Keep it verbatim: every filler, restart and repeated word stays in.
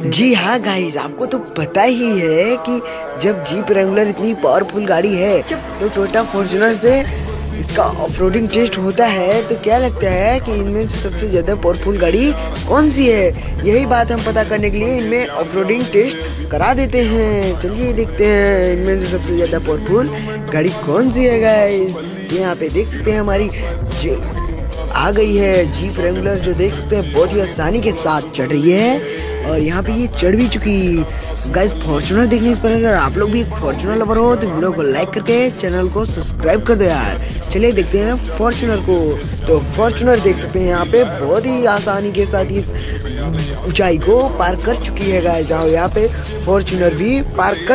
जी हाँ गाइस, आपको तो पता ही है कि जब जीप रेंगुलर इतनी पावरफुल गाड़ी है तो टोयोटा फॉर्च्यूनर से इसका ऑफरोडिंग टेस्ट होता है। तो क्या लगता है कि इनमें से सबसे ज़्यादा पावरफुल गाड़ी कौन सी है? यही बात हम पता करने के लिए इनमें ऑफरोडिंग टेस्ट करा देते हैं। चलिए देखते हैं इनमें से सबसे ज़्यादा पावरफुल गाड़ी कौन सी है गाइस। यहाँ पे देख सकते हैं हमारी आ गई है जीप रेंगुलर, जो देख सकते हैं बहुत ही आसानी के साथ चढ़ रही है और यहाँ पे ये चढ़ भी चुकी। गाइस फॉर्च्यूनर देखने से पहले अगर आप लोग भी एक फॉर्च्यूनर लवर हो तो वीडियो को लाइक करके चैनल को सब्सक्राइब कर दो यार। चलिए देखते हैं फॉर्च्यूनर को। तो फॉर्च्यूनर देख सकते हैं यहाँ पे बहुत ही आसानी के साथ इस ऊंचाई को पार कर चुकी है गाइस। यहाँ पे फॉर्च्यूनर भी पार कर